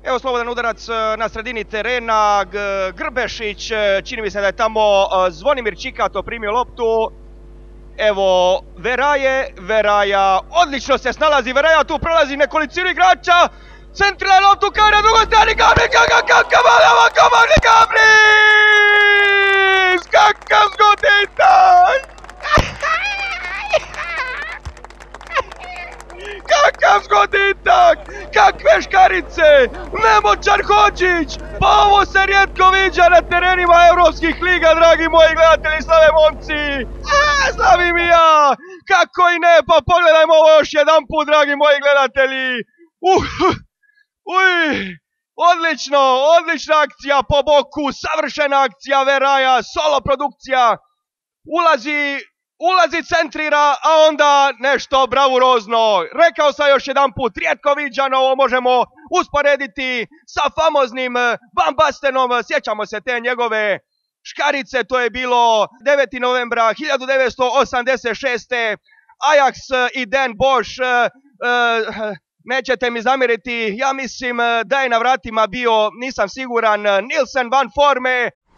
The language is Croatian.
Evo slobodan udarac na sredini terena, Grbešić, čini mi se da je tamo Zvonimir Čikato primio loptu. Evo Veraja, odlično se snalazi Veraja, tu prolazi nekolicinu igrača. Centrala loptu kao na drugoj strani, Gabris! Kakav zgoditak! Kakav zgoditak! Kakve škarice! Nemoćan Hodžić! Pa ovo se rijetko viđa na terenima evropskih liga, dragi moji gledatelji, slave momci! Slavim i ja! Kako i ne, pa pogledajmo ovo još jedan put, dragi moji gledatelji! Odlična akcija po boku, savršena akcija Veraja, solo produkcija, ulazi, centrira, a onda nešto bravurozno. Rekao sam još jedan put, rijetko viđano, ovo možemo usporediti sa famoznim Van Bastenom, sjećamo se te njegove škarice, to je bilo 9. novembra 1986. Ajax i Den Bosch, nećete mi zamjeriti, ja mislim da je na vratima bio, nisam siguran, Nielsen van Forme.